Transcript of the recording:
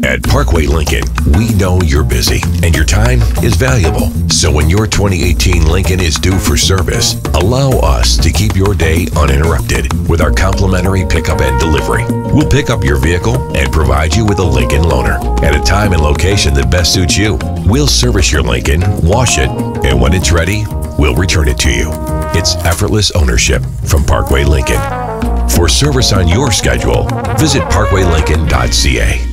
At Parkway Lincoln, we know you're busy and your time is valuable. So when your 2018 Lincoln is due for service, allow us to keep your day uninterrupted with our complimentary pickup and delivery. We'll pick up your vehicle and provide you with a Lincoln loaner at a time and location that best suits you. We'll service your Lincoln, wash it, and when it's ready, we'll return it to you. It's effortless ownership from Parkway Lincoln. For service on your schedule, visit parkwaylincoln.ca.